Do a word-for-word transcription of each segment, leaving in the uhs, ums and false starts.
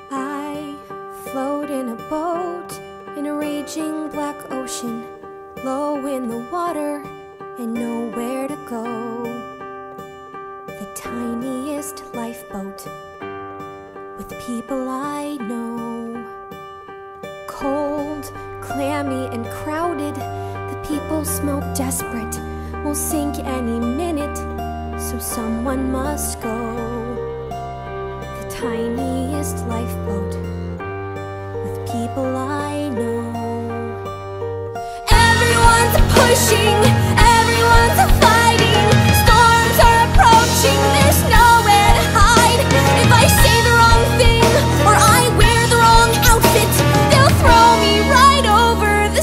I float in a boat in a raging black ocean, low in the water and nowhere to go. The tiniest lifeboat with people I know. Cold, clammy and crowded, the people smell desperate, will sink any minute, so someone must go. The tiniest lifeboat with people I know. Everyone's pushing, everyone's fighting, storms are approaching, there's nowhere to hide. If I say the wrong thing or I wear the wrong outfit, they'll throw me right over the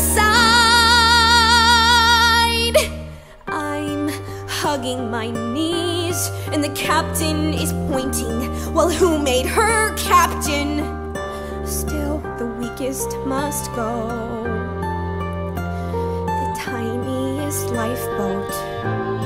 side. I'm hugging my knees and the captain is pointing. Well, who made her captain? Still, the weakest must go. The tiniest lifeboat